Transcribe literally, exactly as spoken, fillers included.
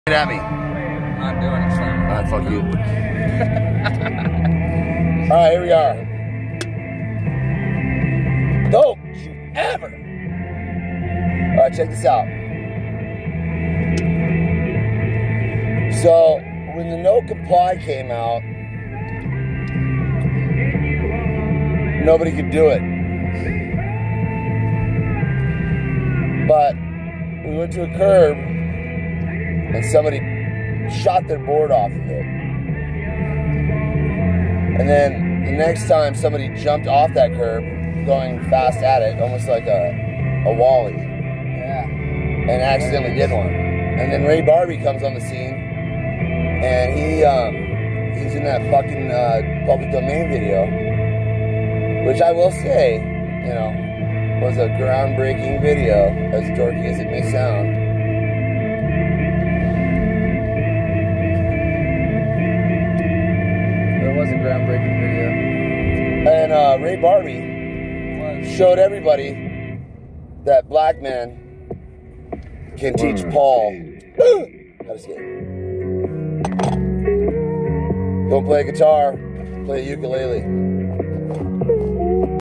Get at me. I'm not doing it, son. Alright, fuck you. Alright, here we are. Don't you ever. Alright, check this out. So, when the no comply came out, nobody could do it. But we went to a curb and somebody shot their board off of it. And then the next time somebody jumped off that curb, going fast at it, almost like a, a Wally. Yeah. And accidentally did one. And then Ray Barbie comes on the scene, and he um, he's in that fucking uh, public domain video, which I will say, you know, was a groundbreaking video, as dorky as it may sound. It was a groundbreaking video. And uh, Ray Barbie showed everybody that black men can teach Paul how to skate. Don't play guitar, play a ukulele.